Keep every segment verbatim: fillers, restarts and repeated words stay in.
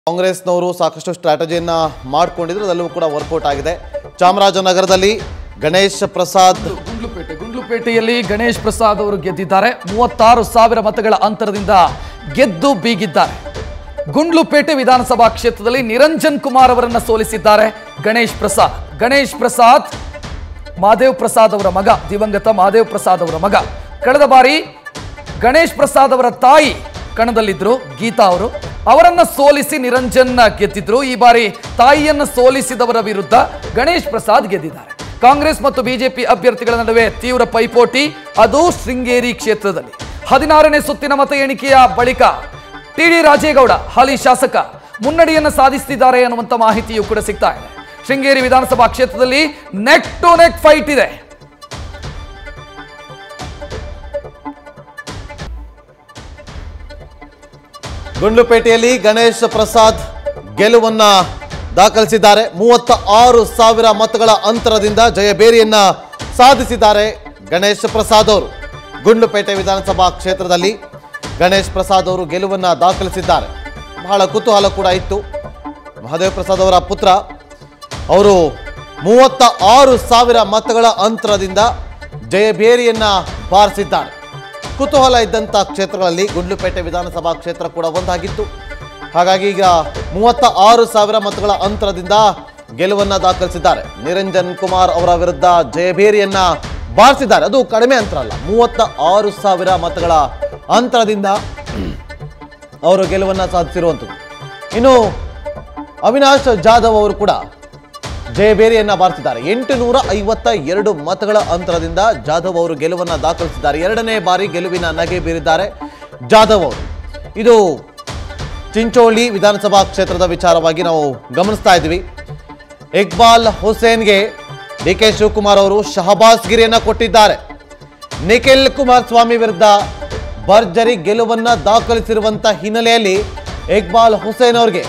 ಕಾಂಗ್ರೆಸ್ನವರು ಸಾಕಷ್ಟು ಸ್ಟ್ರಾಟಜಿಯನ್ನ ಮಾಡಿಕೊಂಡಿದ್ರು, ಅದೆಲ್ಲವೂ ಕೂಡ ವರ್ಕೌಟ್ ಆಗಿದೆ. ಚಾಮರಾಜನಗರದಲ್ಲಿ ಗಣೇಶ್ ಪ್ರಸಾದ್ ಗುಂಡ್ಲುಪೇಟೆ ಗುಂಡ್ಲುಪೇಟೆಯಲ್ಲಿ ಗಣೇಶ್ ಪ್ರಸಾದ್ ಅವರು ಗೆದ್ದಿದ್ದಾರೆ. ಮೂವತ್ತಾರು ಸಾವಿರ ಮತಗಳ ಅಂತರದಿಂದ ಗೆದ್ದು ಬೀಗಿದ್ದಾರೆ. ಗುಂಡ್ಲುಪೇಟೆ ವಿಧಾನಸಭಾ ಕ್ಷೇತ್ರದಲ್ಲಿ ನಿರಂಜನ್ ಕುಮಾರ್ ಅವರನ್ನ ಸೋಲಿಸಿದ್ದಾರೆ ಗಣೇಶ್ ಪ್ರಸಾದ್. ಗಣೇಶ್ ಪ್ರಸಾದ್ ಮಾದೇವ್ ಪ್ರಸಾದ್ ಅವರ ಮಗ, ದಿವಂಗತ ಮಾದೇವ್ ಪ್ರಸಾದ್ ಅವರ ಮಗ. ಕಳೆದ ಬಾರಿ ಗಣೇಶ್ ಪ್ರಸಾದ್ ಅವರ ತಾಯಿ ಕಣದಲ್ಲಿದ್ರು, ಗೀತಾ ಅವರು, ಅವರನ್ನ ಸೋಲಿಸಿ ನಿರಂಜನ್ ಗೆದ್ದಿದ್ರು. ಈ ಬಾರಿ ತಾಯಿಯನ್ನು ಸೋಲಿಸಿದವರ ವಿರುದ್ಧ ಗಣೇಶ್ ಪ್ರಸಾದ್ ಗೆದ್ದಿದ್ದಾರೆ. ಕಾಂಗ್ರೆಸ್ ಮತ್ತು ಬಿಜೆಪಿ ಅಭ್ಯರ್ಥಿಗಳ ನಡುವೆ ತೀವ್ರ ಪೈಪೋಟಿ, ಅದು ಶೃಂಗೇರಿ ಕ್ಷೇತ್ರದಲ್ಲಿ. ಹದಿನಾರನೇ ಸುತ್ತಿನ ಮತ ಎಣಿಕೆಯ ಬಳಿಕ ಟಿ ಡಿ ರಾಜೇಗೌಡ ಹಾಲಿ ಶಾಸಕ ಮುನ್ನಡೆಯನ್ನು ಸಾಧಿಸುತ್ತಿದ್ದಾರೆ ಅನ್ನುವಂಥ ಮಾಹಿತಿಯೂ ಕೂಡ ಸಿಗ್ತಾ ಇದೆ. ಶೃಂಗೇರಿ ವಿಧಾನಸಭಾ ಕ್ಷೇತ್ರದಲ್ಲಿ ನೆಕ್ ಟು ನೆಕ್ ಫೈಟ್ ಇದೆ. ಗುಂಡ್ಲುಪೇಟೆಯಲ್ಲಿ ಗಣೇಶ್ ಪ್ರಸಾದ್ ಗೆಲುವನ್ನ ದಾಖಲಿಸಿದ್ದಾರೆ. ಮೂವತ್ತ ಆರು ಸಾವಿರ ಮತಗಳ ಅಂತರದಿಂದ ಜಯಬೇರಿಯನ್ನ ಸಾಧಿಸಿದ್ದಾರೆ ಗಣೇಶ್ ಪ್ರಸಾದ್ ಅವರು. ಗುಂಡ್ಲುಪೇಟೆ ವಿಧಾನಸಭಾ ಕ್ಷೇತ್ರದಲ್ಲಿ ಗಣೇಶ್ ಪ್ರಸಾದ್ ಅವರು ಗೆಲುವನ್ನ ದಾಖಲಿಸಿದ್ದಾರೆ. ಬಹಳ ಕುತೂಹಲ ಕೂಡ ಇತ್ತು. ಮಹಾದೇವ್ ಪ್ರಸಾದ್ ಅವರ ಪುತ್ರ ಅವರು ಮೂವತ್ತ ಆರು ಸಾವಿರ ಮತಗಳ ಅಂತರದಿಂದ ಜಯಬೇರಿಯನ್ನ ಬಾರಿಸಿದ್ದಾರೆ. ಕುತೂಹಲ ಇದ್ದಂಥ ಕ್ಷೇತ್ರಗಳಲ್ಲಿ ಗುಂಡ್ಲುಪೇಟೆ ವಿಧಾನಸಭಾ ಕ್ಷೇತ್ರ ಕೂಡ ಒಂದಾಗಿತ್ತು. ಹಾಗಾಗಿ ಈಗ ಮೂವತ್ತ ಆರು ಸಾವಿರ ಮತಗಳ ಅಂತರದಿಂದ ಗೆಲುವನ್ನ ದಾಖಲಿಸಿದ್ದಾರೆ. ನಿರಂಜನ್ ಕುಮಾರ್ ಅವರ ವಿರುದ್ಧ ಜಯಬೇರಿಯನ್ನ ಬಾರಿಸಿದ್ದಾರೆ. ಅದು ಕಡಿಮೆ ಅಂತರ ಅಲ್ಲ, ಮೂವತ್ತ ಆರು ಸಾವಿರ ಮತಗಳ ಅಂತರದಿಂದ ಅವರು ಗೆಲುವನ್ನ ಸಾಧಿಸಿರುವಂಥದ್ದು. ಇನ್ನು ಅವಿನಾಶ್ ಜಾಧವ್ ಅವರು ಕೂಡ ಜಯಬೇರಿಯನ್ನ ಬಾರಿಸಿದ್ದಾರೆ. ಎಂಟು ನೂರ ಐವತ್ತ ಎರಡು ಮತಗಳ ಅಂತರದಿಂದ ಜಾಧವ್ ಅವರು ಗೆಲುವನ್ನ ದಾಖಲಿಸಿದ್ದಾರೆ. ಎರಡನೇ ಬಾರಿ ಗೆಲುವಿನ ನಗೆ ಬೀರಿದ್ದಾರೆ ಜಾಧವ್ ಅವರು. ಇದು ಚಿಂಚೋಳಿ ವಿಧಾನಸಭಾ ಕ್ಷೇತ್ರದ ವಿಚಾರವಾಗಿ ನಾವು ಗಮನಿಸ್ತಾ ಇದ್ವಿ. ಇಕ್ಬಾಲ್ ಹುಸೇನ್ಗೆ ಡಿ ಕೆ ಶಿವಕುಮಾರ್ ಅವರು ಶಹಬಾಸ್ ಗಿರಿಯನ್ನ ಕೊಟ್ಟಿದ್ದಾರೆ. ನಿಖಿಲ್ ಕುಮಾರಸ್ವಾಮಿ ವಿರುದ್ಧ ಭರ್ಜರಿ ಗೆಲುವನ್ನ ದಾಖಲಿಸಿರುವಂತ ಹಿನ್ನೆಲೆಯಲ್ಲಿ ಇಕ್ಬಾಲ್ ಹುಸೇನ್ ಅವ್ರಿಗೆ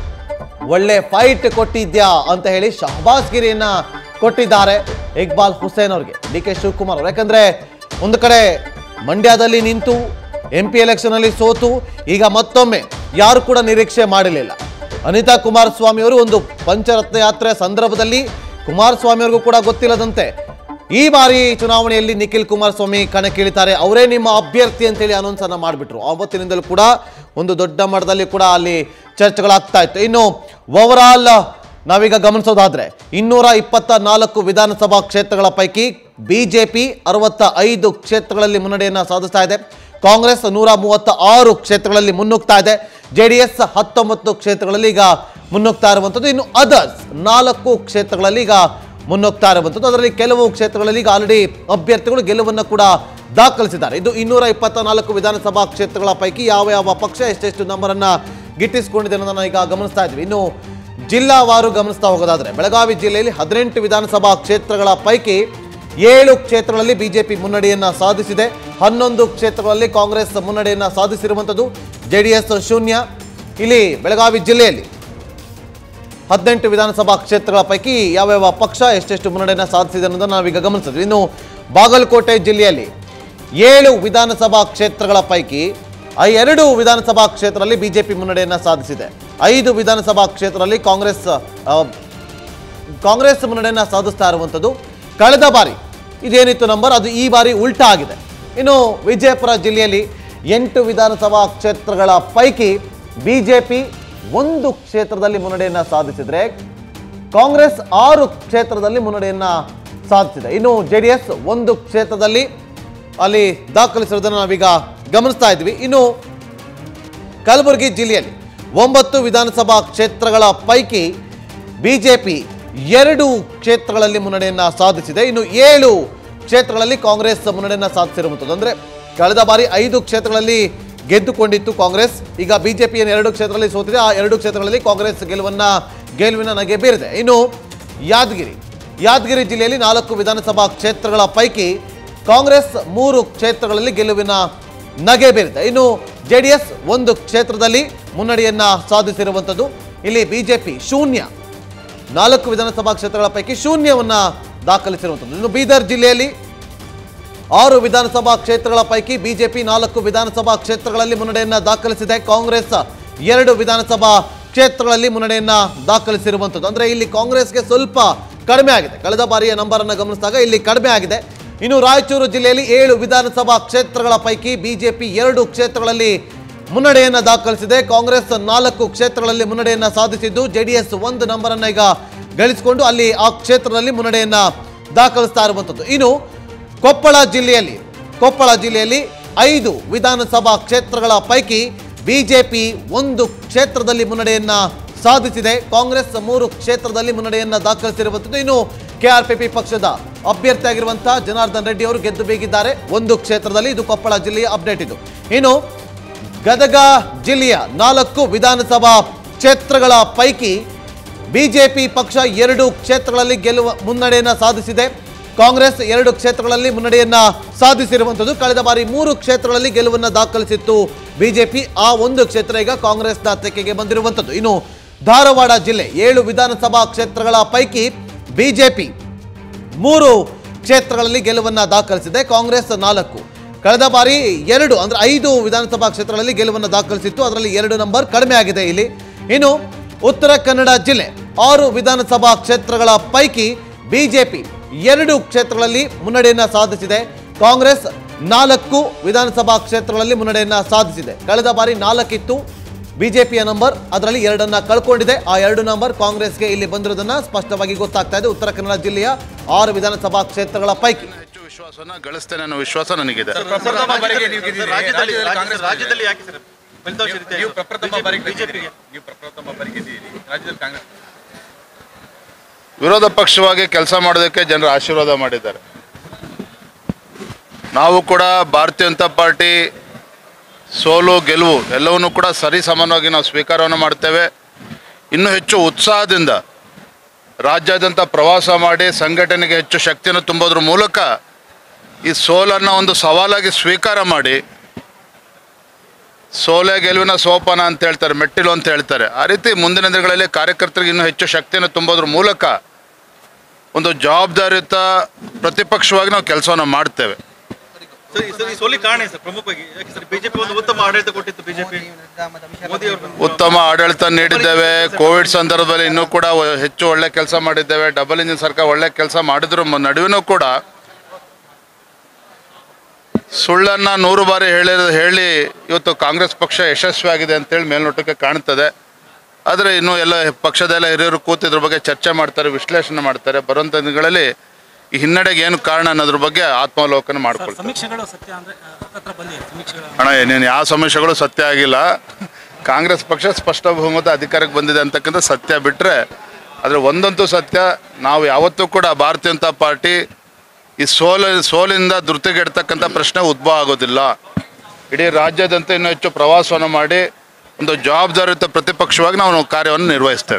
ಒಳ್ಳೆ ಫೈಟ್ ಕೊಟ್ಟಿದ್ಯಾ ಅಂತ ಹೇಳಿ ಶಹಬಾಸ್ ಗಿರಿಯನ್ನ ಕೊಟ್ಟಿದ್ದಾರೆ ಇಕ್ಬಾಲ್ ಹುಸೇನ್ ಅವ್ರಿಗೆ ಡಿ ಕೆ ಶಿವಕುಮಾರ್ ಅವರು. ಯಾಕಂದ್ರೆ ಒಂದು ಕಡೆ ಮಂಡ್ಯದಲ್ಲಿ ನಿಂತು ಎಂ ಪಿ ಎಲೆಕ್ಷನ್ ಅಲ್ಲಿ ಸೋತು ಈಗ ಮತ್ತೊಮ್ಮೆ ಯಾರು ಕೂಡ ನಿರೀಕ್ಷೆ ಮಾಡಿರಲಿಲ್ಲ. ಅನಿತಾ ಕುಮಾರಸ್ವಾಮಿ ಅವರು ಒಂದು ಪಂಚರತ್ನ ಯಾತ್ರೆ ಸಂದರ್ಭದಲ್ಲಿ ಕುಮಾರಸ್ವಾಮಿ ಅವ್ರಿಗೂ ಕೂಡ ಗೊತ್ತಿಲ್ಲದಂತೆ ಈ ಬಾರಿ ಚುನಾವಣೆಯಲ್ಲಿ ನಿಖಿಲ್ ಕುಮಾರಸ್ವಾಮಿ ಕಣಕ್ಕಿಳಿತಾರೆ, ಅವರೇ ನಿಮ್ಮ ಅಭ್ಯರ್ಥಿ ಅಂತೇಳಿ ಅನೌನ್ಸ್ ಅನ್ನ ಮಾಡಿಬಿಟ್ರು. ಆವತ್ತಿನಿಂದಲೂ ಕೂಡ ಒಂದು ದೊಡ್ಡ ಮಟ್ಟದಲ್ಲಿ ಕೂಡ ಅಲ್ಲಿ ಚರ್ಚೆಗಳಾಗ್ತಾ ಇತ್ತು. ಇನ್ನು ಓವರ್ ಆಲ್ ನಾವೀಗ ಗಮನಿಸೋದಾದ್ರೆ ಇನ್ನೂರ ಇಪ್ಪತ್ತ ನಾಲ್ಕು ವಿಧಾನಸಭಾ ಕ್ಷೇತ್ರಗಳ ಪೈಕಿ ಬಿಜೆಪಿ ಅರವತ್ತ ಐದು ಕ್ಷೇತ್ರಗಳಲ್ಲಿ ಮುನ್ನಡೆಯನ್ನ ಸಾಧಿಸ್ತಾ ಇದೆ. ಕಾಂಗ್ರೆಸ್ ನೂರ ಮೂವತ್ತ ಆರು ಕ್ಷೇತ್ರಗಳಲ್ಲಿ ಮುನ್ನುಗ್ತಾ ಇದೆ. ಜೆ ಡಿ ಎಸ್ ಹತ್ತೊಂಬತ್ತು ಕ್ಷೇತ್ರಗಳಲ್ಲಿ ಈಗ ಮುನ್ನುಗ್ತಾ ಇರುವಂಥದ್ದು. ಇನ್ನು ಅದರ್ಸ್ ನಾಲ್ಕು ಕ್ಷೇತ್ರಗಳಲ್ಲಿ ಈಗ ಮುನ್ನುಗ್ತಾ ಇರುವಂಥದ್ದು. ಅದರಲ್ಲಿ ಕೆಲವು ಕ್ಷೇತ್ರಗಳಲ್ಲಿ ಈಗ ಆಲ್ರೆಡಿ ಅಭ್ಯರ್ಥಿಗಳು ಗೆಲುವನ್ನು ಕೂಡ ದಾಖಲಿಸಿದ್ದಾರೆ. ಇದು ಇನ್ನೂರ ಇಪ್ಪತ್ತ ನಾಲ್ಕು ವಿಧಾನಸಭಾ ಕ್ಷೇತ್ರಗಳ ಪೈಕಿ ಯಾವ ಯಾವ ಪಕ್ಷ ಎಷ್ಟೆಷ್ಟು ನಂಬರನ್ನ ಗಿಟ್ಟಿಸಿಕೊಂಡಿದೆ ಅನ್ನೋದನ್ನ ಈಗ ಗಮನಿಸ್ತಾ ಇದ್ವಿ. ಇನ್ನು ಜಿಲ್ಲಾವಾರು ಗಮನಿಸ್ತಾ ಹೋಗೋದಾದ್ರೆ ಬೆಳಗಾವಿ ಜಿಲ್ಲೆಯಲ್ಲಿ ಹದಿನೆಂಟು ವಿಧಾನಸಭಾ ಕ್ಷೇತ್ರಗಳ ಪೈಕಿ ಏಳು ಕ್ಷೇತ್ರಗಳಲ್ಲಿ ಬಿಜೆಪಿ ಮುನ್ನಡೆಯನ್ನ ಸಾಧಿಸಿದೆ. ಹನ್ನೊಂದು ಕ್ಷೇತ್ರಗಳಲ್ಲಿ ಕಾಂಗ್ರೆಸ್ ಮುನ್ನಡೆಯನ್ನ ಸಾಧಿಸಿರುವಂಥದ್ದು. ಜೆ ಡಿ ಎಸ್ ಶೂನ್ಯ. ಇಲ್ಲಿ ಬೆಳಗಾವಿ ಜಿಲ್ಲೆಯಲ್ಲಿ ಹದಿನೆಂಟು ವಿಧಾನಸಭಾ ಕ್ಷೇತ್ರಗಳ ಪೈಕಿ ಯಾವ್ಯಾವ ಪಕ್ಷ ಎಷ್ಟೆಷ್ಟು ಮುನ್ನಡೆಯನ್ನ ಸಾಧಿಸಿದೆ ಅನ್ನೋದನ್ನು ನಾವೀಗ ಗಮನಿಸಿದ್ವಿ. ಇನ್ನು ಬಾಗಲಕೋಟೆ ಜಿಲ್ಲೆಯಲ್ಲಿ ಏಳು ವಿಧಾನಸಭಾ ಕ್ಷೇತ್ರಗಳ ಪೈಕಿ ಎರಡು ವಿಧಾನಸಭಾ ಕ್ಷೇತ್ರದಲ್ಲಿ ಬಿಜೆಪಿ ಮುನ್ನಡೆಯನ್ನ ಸಾಧಿಸಿದೆ. ಐದು ವಿಧಾನಸಭಾ ಕ್ಷೇತ್ರದಲ್ಲಿ ಕಾಂಗ್ರೆಸ್ ಕಾಂಗ್ರೆಸ್ ಮುನ್ನಡೆಯನ್ನ ಸಾಧಿಸ್ತಾ ಇರುವಂಥದ್ದು. ಕಳೆದ ಬಾರಿ ಇದೇನಿತ್ತು ನಂಬರ್, ಅದು ಈ ಬಾರಿ ಉಲ್ಟಾ ಆಗಿದೆ. ಇನ್ನು ವಿಜಯಪುರ ಜಿಲ್ಲೆಯಲ್ಲಿ ಎಂಟು ವಿಧಾನಸಭಾ ಕ್ಷೇತ್ರಗಳ ಪೈಕಿ ಬಿಜೆಪಿ ಒಂದು ಕ್ಷೇತ್ರದಲ್ಲಿ ಮುನ್ನಡೆಯನ್ನ ಸಾಧಿಸಿದ್ರೆ ಕಾಂಗ್ರೆಸ್ ಆರು ಕ್ಷೇತ್ರದಲ್ಲಿ ಮುನ್ನಡೆಯನ್ನ ಸಾಧಿಸಿದೆ. ಇನ್ನು ಜೆ ಡಿ ಎಸ್ ಒಂದು ಕ್ಷೇತ್ರದಲ್ಲಿ ಅಲ್ಲಿ ದಾಖಲಿಸಿರೋದನ್ನು ನಾವೀಗ ಗಮನಿಸ್ತಾ ಇದ್ವಿ. ಇನ್ನು ಕಲಬುರಗಿ ಜಿಲ್ಲೆಯಲ್ಲಿ ಒಂಬತ್ತು ವಿಧಾನಸಭಾ ಕ್ಷೇತ್ರಗಳ ಪೈಕಿ ಬಿಜೆಪಿ ಎರಡು ಕ್ಷೇತ್ರಗಳಲ್ಲಿ ಮುನ್ನಡೆಯನ್ನ ಸಾಧಿಸಿದೆ. ಇನ್ನು ಏಳು ಕ್ಷೇತ್ರಗಳಲ್ಲಿ ಕಾಂಗ್ರೆಸ್ ಮುನ್ನಡೆಯನ್ನ ಸಾಧಿಸಿರುವಂಥದ್ದು. ಅಂದ್ರೆ ಕಳೆದ ಬಾರಿ ಐದು ಕ್ಷೇತ್ರಗಳಲ್ಲಿ ಗೆದ್ದುಕೊಂಡಿತ್ತು ಕಾಂಗ್ರೆಸ್. ಈಗ ಬಿಜೆಪಿಯನ್ನು ಎರಡು ಕ್ಷೇತ್ರದಲ್ಲಿ ಸೋತಿದೆ. ಆ ಎರಡು ಕ್ಷೇತ್ರಗಳಲ್ಲಿ ಕಾಂಗ್ರೆಸ್ ಗೆಲುವನ್ನ ಗೆಲುವಿನ ನಗೆ ಬೀರಿದೆ. ಇನ್ನು ಯಾದಗಿರಿ ಯಾದಗಿರಿ ಜಿಲ್ಲೆಯಲ್ಲಿ ನಾಲ್ಕು ವಿಧಾನಸಭಾ ಕ್ಷೇತ್ರಗಳ ಪೈಕಿ ಕಾಂಗ್ರೆಸ್ ಮೂರು ಕ್ಷೇತ್ರಗಳಲ್ಲಿ ಗೆಲುವಿನ ನಗೆ ಬೀರಿದೆ. ಇನ್ನು ಜೆ ಡಿ ಎಸ್ ಒಂದು ಕ್ಷೇತ್ರದಲ್ಲಿ ಮುನ್ನಡೆಯನ್ನ ಸಾಧಿಸಿರುವಂಥದ್ದು. ಇಲ್ಲಿ ಬಿಜೆಪಿ ಶೂನ್ಯ, ನಾಲ್ಕು ವಿಧಾನಸಭಾ ಕ್ಷೇತ್ರಗಳ ಪೈಕಿ ಶೂನ್ಯವನ್ನ ದಾಖಲಿಸಿರುವಂಥದ್ದು. ಇನ್ನು ಬೀದರ್ ಜಿಲ್ಲೆಯಲ್ಲಿ ಆರು ವಿಧಾನಸಭಾ ಕ್ಷೇತ್ರಗಳ ಪೈಕಿ ಬಿಜೆಪಿ ನಾಲ್ಕು ವಿಧಾನಸಭಾ ಕ್ಷೇತ್ರಗಳಲ್ಲಿ ಮುನ್ನಡೆಯನ್ನ ದಾಖಲಿಸಿದೆ. ಕಾಂಗ್ರೆಸ್ ಎರಡು ವಿಧಾನಸಭಾ ಕ್ಷೇತ್ರಗಳಲ್ಲಿ ಮುನ್ನಡೆಯನ್ನ ದಾಖಲಿಸಿರುವಂಥದ್ದು. ಅಂದ್ರೆ ಇಲ್ಲಿ ಕಾಂಗ್ರೆಸ್ಗೆ ಸ್ವಲ್ಪ ಕಡಿಮೆ ಆಗಿದೆ. ಕಳೆದ ಬಾರಿಯ ನಂಬರ್ ಅನ್ನು ಗಮನಿಸಿದಾಗ ಇಲ್ಲಿ ಕಡಿಮೆ ಆಗಿದೆ. ಇನ್ನು ರಾಯಚೂರು ಜಿಲ್ಲೆಯಲ್ಲಿ ಏಳು ವಿಧಾನಸಭಾ ಕ್ಷೇತ್ರಗಳ ಪೈಕಿ ಬಿಜೆಪಿ ಎರಡು ಕ್ಷೇತ್ರಗಳಲ್ಲಿ ಮುನ್ನಡೆಯನ್ನ ದಾಖಲಿಸಿದೆ. ಕಾಂಗ್ರೆಸ್ ನಾಲ್ಕು ಕ್ಷೇತ್ರಗಳಲ್ಲಿ ಮುನ್ನಡೆಯನ್ನ ಸಾಧಿಸಿದ್ದು, ಜೆಡಿಎಸ್ ಒಂದು ನಂಬರ್ ಅನ್ನ ಈಗ ಗಳಿಸಿಕೊಂಡು ಅಲ್ಲಿ ಆ ಕ್ಷೇತ್ರದಲ್ಲಿ ಮುನ್ನಡೆಯನ್ನ ದಾಖಲಿಸ್ತಾ ಇರುವಂಥದ್ದು. ಇನ್ನು ಕೊಪ್ಪಳ ಜಿಲ್ಲೆಯಲ್ಲಿ ಕೊಪ್ಪಳ ಜಿಲ್ಲೆಯಲ್ಲಿ ಐದು ವಿಧಾನಸಭಾ ಕ್ಷೇತ್ರಗಳ ಪೈಕಿ ಬಿಜೆಪಿ ಒಂದು ಕ್ಷೇತ್ರದಲ್ಲಿ ಮುನ್ನಡೆಯನ್ನ ಸಾಧಿಸಿದೆ. ಕಾಂಗ್ರೆಸ್ ಮೂರು ಕ್ಷೇತ್ರದಲ್ಲಿ ಮುನ್ನಡೆಯನ್ನ ದಾಖಲಿಸಿರುವಂಥದ್ದು. ಇನ್ನು ಕೆಆರ್ಪಿಪಿ ಪಕ್ಷದ ಅಭ್ಯರ್ಥಿಯಾಗಿರುವಂತಹ ಜನಾರ್ದನ್ ರೆಡ್ಡಿ ಅವರು ಗೆದ್ದು ಬೀಗಿದ್ದಾರೆ ಒಂದು ಕ್ಷೇತ್ರದಲ್ಲಿ. ಇದು ಕೊಪ್ಪಳ ಜಿಲ್ಲೆಯ ಅಪ್ಡೇಟ್ ಇದು. ಇನ್ನು ಗದಗ ಜಿಲ್ಲೆಯ ನಾಲ್ಕು ವಿಧಾನಸಭಾ ಕ್ಷೇತ್ರಗಳ ಪೈಕಿ ಬಿಜೆಪಿ ಪಕ್ಷ ಎರಡು ಕ್ಷೇತ್ರಗಳಲ್ಲಿ ಗೆಲ್ಲುವ ಮುನ್ನಡೆಯನ್ನ ಸಾಧಿಸಿದೆ. ಕಾಂಗ್ರೆಸ್ ಎರಡು ಕ್ಷೇತ್ರಗಳಲ್ಲಿ ಮುನ್ನಡೆಯನ್ನ ಸಾಧಿಸಿರುವಂಥದ್ದು. ಕಳೆದ ಬಾರಿ ಮೂರು ಕ್ಷೇತ್ರಗಳಲ್ಲಿ ಗೆಲುವನ್ನು ದಾಖಲಿಸಿತ್ತು ಬಿಜೆಪಿ. ಆ ಒಂದು ಕ್ಷೇತ್ರ ಈಗ ಕಾಂಗ್ರೆಸ್ನ ತೆಕ್ಕೆಗೆ ಬಂದಿರುವಂಥದ್ದು. ಇನ್ನು ಧಾರವಾಡ ಜಿಲ್ಲೆ ಏಳು ವಿಧಾನಸಭಾ ಕ್ಷೇತ್ರಗಳ ಪೈಕಿ ಬಿಜೆಪಿ ಮೂರು ಕ್ಷೇತ್ರಗಳಲ್ಲಿ ಗೆಲುವನ್ನ ದಾಖಲಿಸಿದೆ. ಕಾಂಗ್ರೆಸ್ ನಾಲ್ಕು. ಕಳೆದ ಬಾರಿ ಎರಡು ಅಂದ್ರೆ ಐದು ವಿಧಾನಸಭಾ ಕ್ಷೇತ್ರಗಳಲ್ಲಿ ಗೆಲುವನ್ನು ದಾಖಲಿಸಿತ್ತು. ಅದರಲ್ಲಿ ಎರಡು ನಂಬರ್ ಕಡಿಮೆ ಆಗಿದೆ ಇಲ್ಲಿ. ಇನ್ನು ಉತ್ತರ ಕನ್ನಡ ಜಿಲ್ಲೆ ಆರು ವಿಧಾನಸಭಾ ಕ್ಷೇತ್ರಗಳ ಪೈಕಿ ಬಿಜೆಪಿ ಎರಡು ಕ್ಷೇತ್ರಗಳಲ್ಲಿ ಮುನ್ನಡೆಯನ್ನ ಸಾಧಿಸಿದೆ. ಕಾಂಗ್ರೆಸ್ ನಾಲ್ಕು ವಿಧಾನಸಭಾ ಕ್ಷೇತ್ರಗಳಲ್ಲಿ ಮುನ್ನಡೆಯನ್ನ ಸಾಧಿಸಿದೆ. ಕಳೆದ ಬಾರಿ ನಾಲ್ಕಿತ್ತು ಬಿಜೆಪಿಯ ನಂಬರ್, ಅದರಲ್ಲಿ ಎರಡನ್ನ ಕಳ್ಕೊಂಡಿದೆ. ಆ ಎರಡು ನಂಬರ್ ಕಾಂಗ್ರೆಸ್ಗೆ ಇಲ್ಲಿ ಬಂದಿರೋದನ್ನ ಸ್ಪಷ್ಟವಾಗಿ ಗೊತ್ತಾಗ್ತಾ ಇದೆ. ಉತ್ತರ ಕನ್ನಡ ಜಿಲ್ಲೆಯ ಆರು ವಿಧಾನಸಭಾ ಕ್ಷೇತ್ರಗಳ ಪೈಕಿ ಹೆಚ್ಚು ವಿಶ್ವಾಸನ ಗಳಿಸ್ತೇನೆ ಅನ್ನೋ ವಿಶ್ವಾಸ ನನಗಿದೆ. ವಿರೋಧ ಪಕ್ಷವಾಗಿ ಕೆಲಸ ಮಾಡೋದಕ್ಕೆ ಜನರು ಆಶೀರ್ವಾದ ಮಾಡಿದ್ದಾರೆ. ನಾವು ಕೂಡ ಭಾರತೀಯ ಜನತಾ ಪಾರ್ಟಿ ಸೋಲು ಗೆಲುವು ಎಲ್ಲವನ್ನೂ ಕೂಡ ಸರಿ ಸಮಾನವಾಗಿ ನಾವು ಸ್ವೀಕಾರವನ್ನು ಮಾಡ್ತೇವೆ. ಇನ್ನೂ ಹೆಚ್ಚು ಉತ್ಸಾಹದಿಂದ ರಾಜ್ಯಾದ್ಯಂತ ಪ್ರವಾಸ ಮಾಡಿ ಸಂಘಟನೆಗೆ ಹೆಚ್ಚು ಶಕ್ತಿಯನ್ನು ತುಂಬೋದ್ರ ಮೂಲಕ ಈ ಸೋಲನ್ನು ಒಂದು ಸವಾಲಾಗಿ ಸ್ವೀಕಾರ ಮಾಡಿ, ಸೋಲೆ ಗೆಲುವಿನ ಸೋಪಾನ ಅಂತ ಹೇಳ್ತಾರೆ, ಮೆಟ್ಟಿಲು ಅಂತ ಹೇಳ್ತಾರೆ, ಆ ರೀತಿ ಮುಂದಿನ ದಿನಗಳಲ್ಲಿ ಕಾರ್ಯಕರ್ತರಿಗೆ ಇನ್ನೂ ಹೆಚ್ಚು ಶಕ್ತಿಯನ್ನು ತುಂಬೋದ್ರ ಮೂಲಕ ಒಂದು ಜವಾಬ್ದಾರಿಯುತ ಪ್ರತಿಪಕ್ಷವಾಗಿ ನಾವು ಕೆಲಸವನ್ನು ಮಾಡ್ತೇವೆ. ಉತ್ತಮ ಆಡಳಿತ ನೀಡಿದ್ದೇವೆ. ಕೋವಿಡ್ ಸಂದರ್ಭದಲ್ಲಿ ಇನ್ನೂ ಕೂಡ ಹೆಚ್ಚು ಒಳ್ಳೆ ಕೆಲಸ ಮಾಡಿದ್ದೇವೆ. ಡಬಲ್ ಇಂಜಿನ್ ಸರ್ಕಾರ ಒಳ್ಳೆ ಕೆಲಸ ಮಾಡಿದ್ರು ನಡುವೆನೂ ಕೂಡ ಸುಳ್ಳನ್ನ ನೂರು ಬಾರಿ ಹೇಳಿ ಹೇಳಿ ಇವತ್ತು ಕಾಂಗ್ರೆಸ್ ಪಕ್ಷ ಯಶಸ್ವಿಯಾಗಿದೆ ಅಂತೇಳಿ ಮೇಲ್ನೋಟಕ್ಕೆ ಕಾಣ್ತದೆ. ಆದರೆ ಇನ್ನೂ ಎಲ್ಲ ಪಕ್ಷದೆಲ್ಲ ಹಿರಿಯರು ಕೂತು ಇದ್ರ ಬಗ್ಗೆ ಚರ್ಚೆ ಮಾಡ್ತಾರೆ, ವಿಶ್ಲೇಷಣೆ ಮಾಡ್ತಾರೆ. ಬರುವಂಥ ದಿನಗಳಲ್ಲಿ ಈ ಹಿನ್ನಡೆಗೆ ಏನು ಕಾರಣ ಅನ್ನೋದ್ರ ಬಗ್ಗೆ ಆತ್ಮಾವಲೋಕನ ಮಾಡ್ಕೊಳ್ತಾರೆ. ಅಣ್ಣ ಏನೇನು ಯಾವ ಸಮೀಕ್ಷೆಗಳು ಸತ್ಯ ಆಗಿಲ್ಲ. ಕಾಂಗ್ರೆಸ್ ಪಕ್ಷ ಸ್ಪಷ್ಟ ಬಹುಮತ ಅಧಿಕಾರಕ್ಕೆ ಬಂದಿದೆ ಅಂತಕ್ಕಂಥ ಸತ್ಯ ಬಿಟ್ಟರೆ, ಆದರೆ ಒಂದಂತೂ ಸತ್ಯ, ನಾವು ಯಾವತ್ತೂ ಕೂಡ ಭಾರತೀಯ ಜನತಾ ಪಾರ್ಟಿ ಈ ಸೋಲ ಸೋಲಿಂದ ಧೃತಿಗೆಡ್ತಕ್ಕಂಥ ಪ್ರಶ್ನೆ ಉದ್ಭವ ಆಗೋದಿಲ್ಲ. ಇಡೀ ರಾಜ್ಯಾದ್ಯಂತ ಇನ್ನೂ ಹೆಚ್ಚು ಪ್ರವಾಸವನ್ನು ಮಾಡಿ ಒಂದು ಜವಾಬ್ದಾರಿಯುತ ಪ್ರತಿಪಕ್ಷವಾಗಿ ನಾವು ಕಾರ್ಯವನ್ನು ನಿರ್ವಹಿಸ್ತೇವೆ.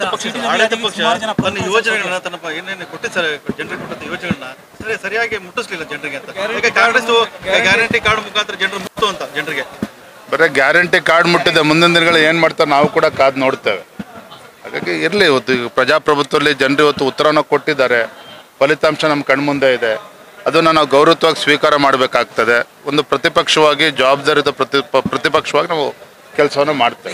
ಬರೀ ಗ್ಯಾರಂಟಿ ಕಾರ್ಡ್ ಮುಟ್ಟಿದೆ, ಮುಂದಿನ ದಿನಗಳು ಏನು ಮಾಡ್ತಾರೆ ನಾವು ಕೂಡ ಕಾದು ನೋಡ್ತೇವೆ. ಹಾಗಾಗಿ ಇರಲಿ, ಇವತ್ತು ಪ್ರಜಾಪ್ರಭುತ್ವದಲ್ಲಿ ಜನರು ಇವತ್ತು ಉತ್ತರವನ್ನು ಕೊಟ್ಟಿದ್ದಾರೆ, ಫಲಿತಾಂಶ ನಮ್ಮ ಕಣ್ಮುಂದೆ ಇದೆ, ಅದನ್ನು ನಾವು ಗೌರವವಾಗಿ ಸ್ವೀಕಾರ ಮಾಡಬೇಕಾಗ್ತದೆ. ಒಂದು ಪ್ರತಿಪಕ್ಷವಾಗಿ ಜವಾಬ್ದಾರಿಯುತ ಪ್ರತಿ ಪ್ರತಿಪಕ್ಷವಾಗಿ ನಾವು ಕೆಲಸವನ್ನು ಮಾಡ್ತೇವೆ.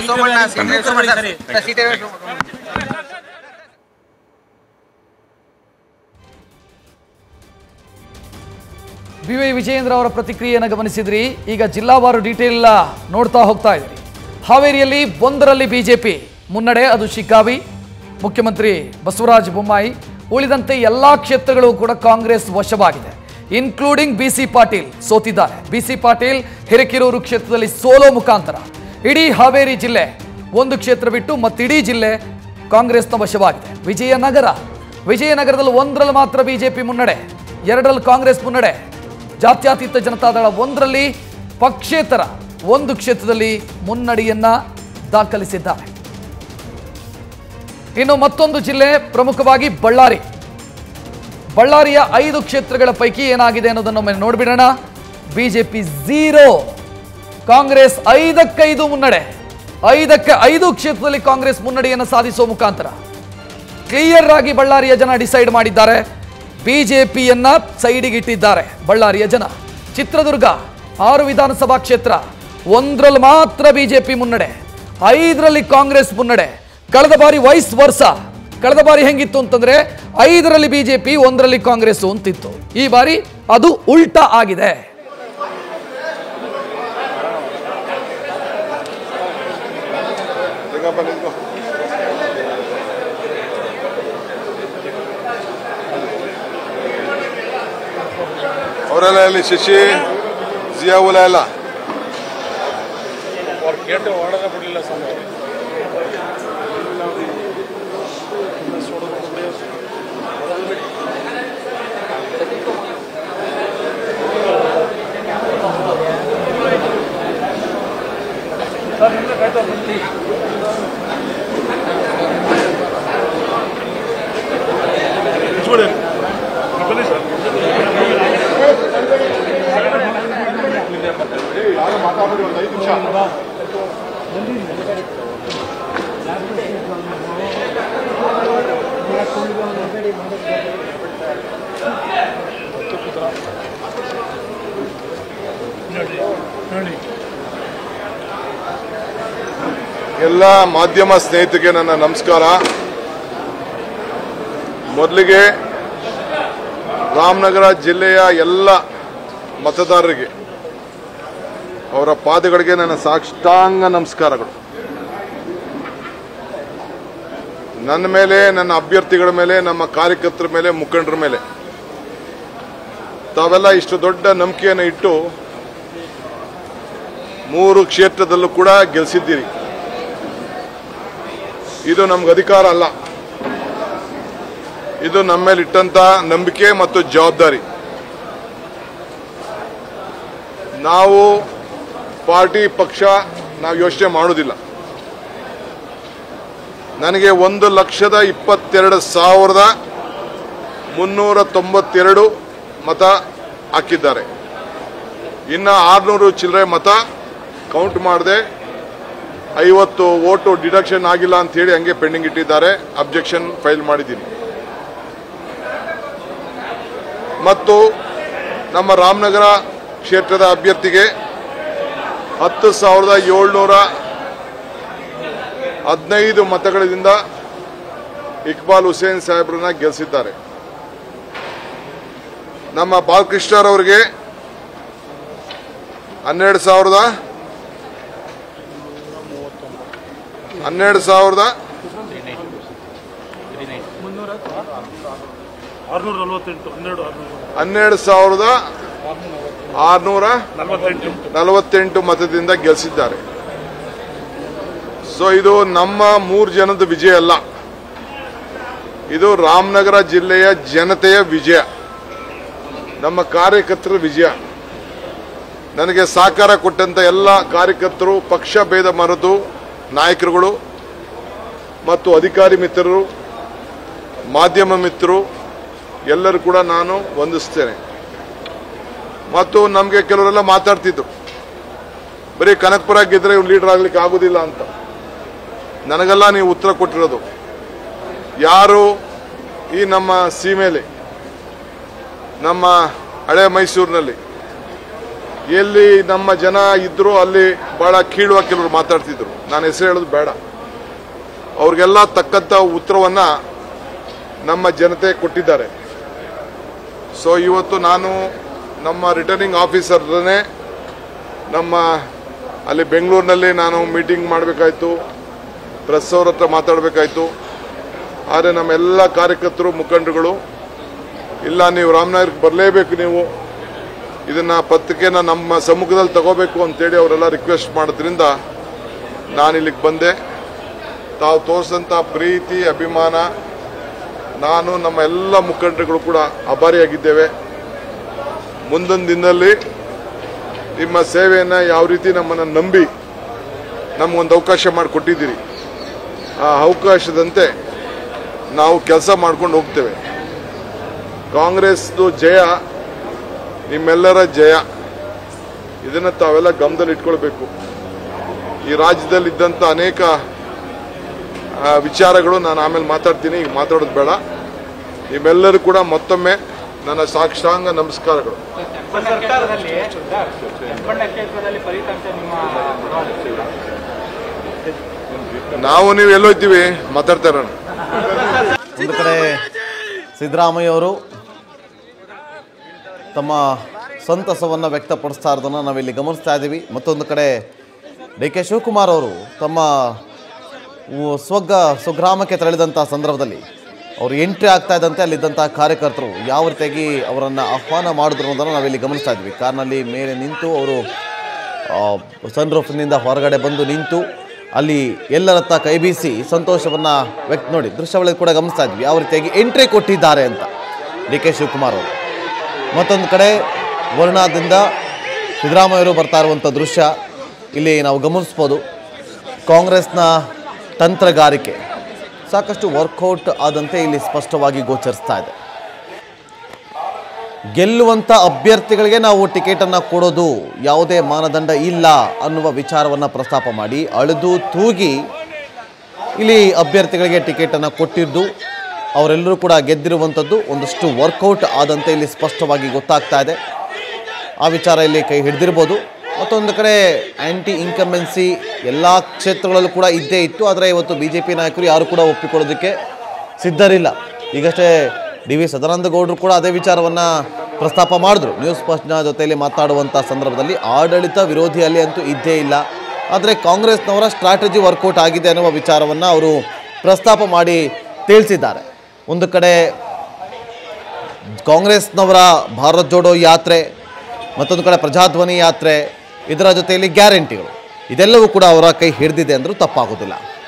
ಬಿ ವೈ ವಿಜಯೇಂದ್ರ ಅವರ ಪ್ರತಿಕ್ರಿಯೆಯನ್ನು ಗಮನಿಸಿದ್ರಿ. ಈಗ ಜಿಲ್ಲಾವಾರು ಡೀಟೇಲ್ ನೋಡ್ತಾ ಹೋಗ್ತಾ ಇದ್ರಿ. ಹಾವೇರಿಯಲ್ಲಿ ಒಂದರಲ್ಲಿ ಬಿಜೆಪಿ ಮುನ್ನಡೆ, ಅದು ಶಿಗ್ಗಾವಿ. ಮುಖ್ಯಮಂತ್ರಿ ಬಸವರಾಜ ಬೊಮ್ಮಾಯಿ. ಉಳಿದಂತೆ ಎಲ್ಲಾ ಕ್ಷೇತ್ರಗಳು ಕೂಡ ಕಾಂಗ್ರೆಸ್ ವಶವಾಗಿದೆ, ಇನ್ಕ್ಲೂಡಿಂಗ್ ಬಿ ಸಿ ಪಾಟೀಲ್ ಸೋತಿದ್ದಾರೆ. ಬಿ ಸಿ ಪಾಟೀಲ್ ಹಿರೇಕೆರೂರು ಕ್ಷೇತ್ರದಲ್ಲಿ ಸೋಲೋ ಮುಖಾಂತರ ಇಡೀ ಹಾವೇರಿ ಜಿಲ್ಲೆ ಒಂದು ಕ್ಷೇತ್ರ ಬಿಟ್ಟು ಮತ್ತಿಡೀ ಜಿಲ್ಲೆ ಕಾಂಗ್ರೆಸ್ನ ವಶವಾಗಿದೆ. ವಿಜಯನಗರ ವಿಜಯನಗರದಲ್ಲಿ ಒಂದರಲ್ಲಿ ಮಾತ್ರ ಬಿಜೆಪಿ ಮುನ್ನಡೆ, ಎರಡರಲ್ಲಿ ಕಾಂಗ್ರೆಸ್ ಮುನ್ನಡೆ. ಜಾತ್ಯತೀತ ಜನತಾದಳ ಒಂದರಲ್ಲಿ, ಪಕ್ಷೇತರ ಒಂದು ಕ್ಷೇತ್ರದಲ್ಲಿ ಮುನ್ನಡೆಯನ್ನ ದಾಖಲಿಸಿದ್ದಾರೆ. ಇನ್ನು ಮತ್ತೊಂದು ಜಿಲ್ಲೆ ಪ್ರಮುಖವಾಗಿ ಬಳ್ಳಾರಿ. ಬಳ್ಳಾರಿಯ ಐದು ಕ್ಷೇತ್ರಗಳ ಪೈಕಿ ಏನಾಗಿದೆ ಅನ್ನೋದನ್ನು ನೋಡ್ಬಿಡೋಣ. ಬಿಜೆಪಿ ಝೀರೋ, ಕಾಂಗ್ರೆಸ್ ಐದಕ್ಕೈದು ಮುನ್ನಡೆ. ಐದಕ್ಕೆ ಐದು ಕ್ಷೇತ್ರದಲ್ಲಿ ಕಾಂಗ್ರೆಸ್ ಮುನ್ನಡೆಯನ್ನು ಸಾಧಿಸುವ ಮುಖಾಂತರ ಕ್ಲಿಯರ್ ಆಗಿ ಬಳ್ಳಾರಿಯ ಜನ ಡಿಸೈಡ್ ಮಾಡಿದ್ದಾರೆ. ಬಿಜೆಪಿಯನ್ನ ಸೈಡಿಗೆ ಇಟ್ಟಿದ್ದಾರೆ ಬಳ್ಳಾರಿಯ ಜನ. ಚಿತ್ರದುರ್ಗ ಆರು ವಿಧಾನಸಭಾ ಕ್ಷೇತ್ರ, ಒಂದರಲ್ಲಿ ಮಾತ್ರ ಬಿಜೆಪಿ ಮುನ್ನಡೆ. ಐದರಲ್ಲಿ ಕಾಂಗ್ರೆಸ್ ಮುನ್ನಡೆ. ಕಳೆದ ಬಾರಿ ವೈಸ್ ವರ್ಷ. ಕಳೆದ ಬಾರಿ ಹೆಂಗಿತ್ತು ಅಂತಂದ್ರೆ ಐದರಲ್ಲಿ ಬಿಜೆಪಿ, ಒಂದರಲ್ಲಿ ಕಾಂಗ್ರೆಸ್ ಅಂತಿತ್ತು. ಈ ಬಾರಿ ಅದು ಉಲ್ಟಾ ಆಗಿದೆ. ಅವರೆಲ್ಲ ಇಲ್ಲಿ ಶಶಿ ಜಿಯಾವುಲ ಎಲ್ಲ ಎಲ್ಲ ಮಾಧ್ಯಮ ಸ್ನೇಹಿತರಿಗೆ ನನ್ನ ನಮಸ್ಕಾರ. ಮೊದಲಿಗೆ ರಾಮನಗರ ಜಿಲ್ಲೆಯ ಎಲ್ಲ ಮತದಾರರಿಗೆ ಅವರ ಪಾದಗಳಿಗೆ ನನ್ನ ಸಾಷ್ಟಾಂಗ ನಮಸ್ಕಾರಗಳು. ನನ್ನ ಮೇಲೆ, ನನ್ನ ಅಭ್ಯರ್ಥಿಗಳ ಮೇಲೆ, ನಮ್ಮ ಕಾರ್ಯಕರ್ತರ ಮೇಲೆ, ಮುಖಂಡರ ಮೇಲೆ ತಾವೆಲ್ಲ ಇಷ್ಟು ದೊಡ್ಡ ನಂಬಿಕೆಯನ್ನು ಇಟ್ಟು ಮೂರು ಕ್ಷೇತ್ರದಲ್ಲೂ ಕೂಡ ಗೆಲ್ಲಿಸಿದ್ದೀರಿ. ಇದು ನಮ್ಗೆ ಅಧಿಕಾರ ಅಲ್ಲ, ಇದು ನಮ್ಮ ಮೇಲೆ ಇಟ್ಟಂತ ನಂಬಿಕೆ ಮತ್ತು ಜವಾಬ್ದಾರಿ. ನಾವು ಪಾರ್ಟಿ ಪಕ್ಷ ನಾವು ಯೋಚನೆ ಮಾಡೋದಿಲ್ಲ. ನನಗೆ ಒಂದು ಲಕ್ಷದ ಇಪ್ಪತ್ತೆರಡು ಸಾವಿರದ ಮುನ್ನೂರ ತೊಂಬತ್ತೆರಡು ಮತ ಹಾಕಿದ್ದಾರೆ. ಇನ್ನು ಆರ್ನೂರು ಚಿಲ್ಲರೆ ಮತ ಕೌಂಟ್ ಮಾಡದೆ ಐವತ್ತು ವೋಟು ಡಿಡಕ್ಷನ್ ಆಗಿಲ್ಲ ಅಂತ ಹೇಳಿ ಹಂಗೆ ಪೆಂಡಿಂಗ್ ಇಟ್ಟಿದ್ದಾರೆ. ಅಬ್ಜೆಕ್ಷನ್ ಫೈಲ್ ಮಾಡಿದ್ದೀನಿ. ಮತ್ತು ನಮ್ಮ ರಾಮನಗರ ಕ್ಷೇತ್ರದ ಅಭ್ಯರ್ಥಿಗೆ ಹತ್ತು ಸಾವಿರದ ಏಳ್ನೂರ ಹದಿನೈದು ಮತಗಳಿಂದ ಇಕ್ಬಾಲ್ ಹುಸೇನ್ ಸಾಹೇಬ್ರನ್ನ ಗೆಲ್ಲಿಸಿದ್ದಾರೆ. ನಮ್ಮ ಬಾಲಕೃಷ್ಣರವರಿಗೆ ಹನ್ನೆರಡು ಸಾವಿರದ ಹನ್ನೆರಡು ಸಾವಿರದ ಹನ್ನೆರಡು ಸಾವಿರದ ಆರ್ನೂರ ನಲವತ್ತೆಂಟು ಮತದಿಂದ ಗೆಲ್ಲಿಸಿದ್ದಾರೆ. ಸೊ ಇದು ನಮ್ಮ ಮೂರು ಜನದ ವಿಜಯ ಅಲ್ಲ, ಇದು ರಾಮನಗರ ಜಿಲ್ಲೆಯ ಜನತೆಯ ವಿಜಯ, ನಮ್ಮ ಕಾರ್ಯಕರ್ತರ ವಿಜಯ. ನನಗೆ ಸಹಕಾರ ಕೊಟ್ಟಂತ ಎಲ್ಲ ಕಾರ್ಯಕರ್ತರು, ಪಕ್ಷ ಭೇದ ಮರೆತು ನಾಯಕರುಗಳು ಮತ್ತು ಅಧಿಕಾರಿ ಮಿತ್ರರು, ಮಾಧ್ಯಮ ಮಿತ್ರರು ಎಲ್ಲರೂ ಕೂಡ ನಾನು ವಂದಿಸ್ತೇನೆ. ಮತ್ತು ನಮಗೆ ಕೆಲವರೆಲ್ಲ ಮಾತಾಡ್ತಿದ್ರು, ಬರೀ ಕನಕಪುರ ಗೆದ್ರೆ ಇವ್ರು ಲೀಡರ್ ಆಗ್ಲಿಕ್ಕೆ ಆಗುದಿಲ್ಲ ಅಂತ. ನನಗೆಲ್ಲ ನೀವು ಉತ್ತರ ಕೊಟ್ಟಿರೋದು, ಯಾರು ಈ ನಮ್ಮ ಸೀಮೆಯಲ್ಲಿ, ನಮ್ಮ ಹಳೆ ಮೈಸೂರಿನಲ್ಲಿ ಎಲ್ಲಿ ನಮ್ಮ ಜನ ಇದ್ರು ಅಲ್ಲಿ ಬಹಳ ಕೀಳುವ ಕೆಲವರು ಮಾತಾಡ್ತಿದ್ರು. ನಾನು ಹೆಸರು ಹೇಳೋದು ಬೇಡ. ಅವ್ರಿಗೆಲ್ಲ ತಕ್ಕಂತ ಉತ್ತರವನ್ನ ನಮ್ಮ ಜನತೆ ಕೊಟ್ಟಿದ್ದಾರೆ. ಸೊ ಇವತ್ತು ನಾನು ನಮ್ಮ ರಿಟರ್ನಿಂಗ್ ಆಫೀಸರ್ನೇ ನಮ್ಮ ಅಲ್ಲಿ ಬೆಂಗಳೂರಿನಲ್ಲಿ ನಾನು ಮೀಟಿಂಗ್ ಮಾಡಬೇಕಾಯ್ತು, ಪ್ರೆಸ್ ಅವ್ರ ಹತ್ರ ಮಾತಾಡಬೇಕಾಯ್ತು. ಆದರೆ ನಮ್ಮೆಲ್ಲ ಕಾರ್ಯಕರ್ತರು, ಮುಖಂಡರುಗಳು ಇಲ್ಲ ನೀವು ರಾಮನಗರಕ್ಕೆ ಬರಲೇಬೇಕು, ನೀವು ಇದನ್ನ ಪತ್ರಿಕೆನ ನಮ್ಮ ಸಮ್ಮುಖದಲ್ಲಿ ತಗೋಬೇಕು ಅಂತೇಳಿ ಅವರೆಲ್ಲ ರಿಕ್ವೆಸ್ಟ್ ಮಾಡೋದ್ರಿಂದ ನಾನು ಇಲ್ಲಿಗೆ ಬಂದೆ. ತಾವು ತೋರಿಸಿದಂಥ ಪ್ರೀತಿ, ಅಭಿಮಾನ ನಾನು ನಮ್ಮ ಎಲ್ಲ ಮುಖಂಡರುಗಳು ಕೂಡ ಆಭಾರಿಯಾಗಿದ್ದೇವೆ. ಮುಂದೊಂದು ದಿನದಲ್ಲಿ ನಿಮ್ಮ ಸೇವೆಯನ್ನು ಯಾವ ರೀತಿ ನಮ್ಮನ್ನು ನಂಬಿ ನಮಗೊಂದು ಅವಕಾಶ ಮಾಡಿಕೊಟ್ಟಿದ್ದೀರಿ, ಆ ಅವಕಾಶದಂತೆ ನಾವು ಕೆಲಸ ಮಾಡ್ಕೊಂಡು ಹೋಗ್ತೇವೆ. ಕಾಂಗ್ರೆಸ್ದು ಜಯ ನಿಮ್ಮೆಲ್ಲರ ಜಯ, ಇದನ್ನು ತಾವೆಲ್ಲ ಗಮನದಲ್ಲಿ ಇಟ್ಕೊಳ್ಬೇಕು. ಈ ರಾಜ್ಯದಲ್ಲಿದ್ದಂಥ ಅನೇಕ ವಿಚಾರಗಳು ನಾನು ಆಮೇಲೆ ಮಾತಾಡ್ತೀನಿ, ಈಗ ಮಾತಾಡೋದು ಬೇಡ. ನಿಮ್ಮೆಲ್ಲರೂ ಕೂಡ ಮತ್ತೊಮ್ಮೆ ನನ್ನ ಸಾಷ್ಟಾಂಗ ನಮಸ್ಕಾರಗಳು. ಸರ್ಕಾರದಲ್ಲಿ ಕ್ಷೇತ್ರದಲ್ಲಿ ಫಲಿತಾಂಶ ನಿಮ್ಮ ನಾವು ನೀವು ಎಲ್ಲೋಯ್ತೀವಿ ಮಾತಾಡ್ತಾ ಇರೋಣ. ಒಂದು ಕಡೆ ಸಿದ್ದರಾಮಯ್ಯ ಅವರು ತಮ್ಮ ಸಂತಸವನ್ನು ವ್ಯಕ್ತಪಡಿಸ್ತಾ ಇರೋದನ್ನು ನಾವಿಲ್ಲಿ ಗಮನಿಸ್ತಾ ಇದ್ದೀವಿ. ಮತ್ತೊಂದು ಕಡೆ ಡಿ ಕೆ ಶಿವಕುಮಾರ್ ಅವರು ತಮ್ಮ ಸ್ವಗ್ಗ ಸ್ವಗ್ರಾಮಕ್ಕೆ ತೆರಳಿದಂಥ ಸಂದರ್ಭದಲ್ಲಿ ಅವರು ಎಂಟ್ರಿ ಆಗ್ತಾ ಇದ್ದಂತೆ ಅಲ್ಲಿದ್ದಂಥ ಕಾರ್ಯಕರ್ತರು ಯಾವ ರೀತಿಯಾಗಿ ಅವರನ್ನು ಆಹ್ವಾನ ಮಾಡಿದ್ರು ಅನ್ನೋದನ್ನು ನಾವಿಲ್ಲಿ ಗಮನಿಸ್ತಾ ಇದ್ವಿ. ಕಾರ್ನಲ್ಲಿ ಮೇಲೆ ನಿಂತು ಅವರು ಸನ್ ರೂಫ್ನಿಂದ ಹೊರಗಡೆ ಬಂದು ನಿಂತು ಅಲ್ಲಿ ಎಲ್ಲರತ್ತ ಕೈ ಬೀಸಿ ಸಂತೋಷವನ್ನು ವ್ಯಕ್ತ ನೋಡಿ ದೃಶ್ಯಗಳಲ್ಲಿ ಕೂಡ ಗಮನಿಸ್ತಾ ಇದ್ವಿ ಯಾವ ರೀತಿಯಾಗಿ ಎಂಟ್ರಿ ಕೊಟ್ಟಿದ್ದಾರೆ ಅಂತ ಡಿ ಕೆ ಶಿವಕುಮಾರ್ ಅವರು. ಮತ್ತೊಂದು ಕಡೆ ವರ್ಣಾದಿಂದ ಸಿದ್ದರಾಮಯ್ಯವರು ಬರ್ತಾ ಇರುವಂಥ ದೃಶ್ಯ ಇಲ್ಲಿ ನಾವು ಗಮನಿಸ್ಬೋದು. ಕಾಂಗ್ರೆಸ್ನ ತಂತ್ರಗಾರಿಕೆ ಸಾಕಷ್ಟು ವರ್ಕೌಟ್ ಆದಂತೆ ಇಲ್ಲಿ ಸ್ಪಷ್ಟವಾಗಿ ಗೋಚರಿಸ್ತಾ ಇದೆ. ಗೆಲ್ಲುವಂಥ ಅಭ್ಯರ್ಥಿಗಳಿಗೆ ನಾವು ಟಿಕೆಟನ್ನು ಕೊಡೋದು ಯಾವುದೇ ಮಾನದಂಡ ಇಲ್ಲ ಅನ್ನುವ ವಿಚಾರವನ್ನು ಪ್ರಸ್ತಾಪ ಮಾಡಿ ಅಳೆದು ತೂಗಿ ಇಲ್ಲಿ ಅಭ್ಯರ್ಥಿಗಳಿಗೆ ಟಿಕೆಟನ್ನು ಕೊಟ್ಟಿದ್ದು ಅವರೆಲ್ಲರೂ ಕೂಡ ಗೆದ್ದಿರುವಂಥದ್ದು ಒಂದಷ್ಟು ವರ್ಕೌಟ್ ಆದಂತೆ ಇಲ್ಲಿ ಸ್ಪಷ್ಟವಾಗಿ ಗೊತ್ತಾಗ್ತಾ ಇದೆ. ಆ ವಿಚಾರ ಇಲ್ಲಿ ಕೈ ಹಿಡಿದಿರ್ಬೋದು. ಮತ್ತೊಂದು ಕಡೆ ಆ್ಯಂಟಿ ಇನ್ಕಂಬೆನ್ಸಿ ಎಲ್ಲ ಕ್ಷೇತ್ರಗಳಲ್ಲೂ ಕೂಡ ಇದ್ದೇ ಇತ್ತು. ಆದರೆ ಇವತ್ತು ಬಿ ಜೆ ಪಿ ನಾಯಕರು ಯಾರು ಕೂಡ ಒಪ್ಪಿಕೊಳ್ಳೋದಕ್ಕೆ ಸಿದ್ಧರಿಲ್ಲ. ಈಗಷ್ಟೇ ಡಿ ವಿ ಸದಾನಂದ ಗೌಡರು ಕೂಡ ಅದೇ ವಿಚಾರವನ್ನು ಪ್ರಸ್ತಾಪ ಮಾಡಿದ್ರು. ನ್ಯೂಸ್ ಫಸ್ಟ್ನ ಜೊತೆಯಲ್ಲಿ ಮಾತಾಡುವಂಥ ಸಂದರ್ಭದಲ್ಲಿ ಆಡಳಿತ ವಿರೋಧಿಯಲ್ಲಿ ಅಂತೂ ಇದ್ದೇ ಇಲ್ಲ, ಆದರೆ ಕಾಂಗ್ರೆಸ್ನವರ ಸ್ಟ್ರಾಟಜಿ ವರ್ಕೌಟ್ ಆಗಿದೆ ಅನ್ನುವ ವಿಚಾರವನ್ನು ಅವರು ಪ್ರಸ್ತಾಪ ಮಾಡಿ ತಿಳಿಸಿದ್ದಾರೆ. ಒಂದು ಕಡೆ ಕಾಂಗ್ರೆಸ್ನವರ ಭಾರತ್ ಜೋಡೋ ಯಾತ್ರೆ, ಮತ್ತೊಂದು ಕಡೆ ಪ್ರಜಾಧ್ವನಿ ಯಾತ್ರೆ, ಇದರ ಜೊತೆಯಲ್ಲಿ ಗ್ಯಾರಂಟಿಗಳು, ಇದೆಲ್ಲವೂ ಕೂಡ ಅವರ ಕೈ ಹಿಡಿದಿದೆ ಅಂದರೂ ತಪ್ಪಾಗೋದಿಲ್ಲ.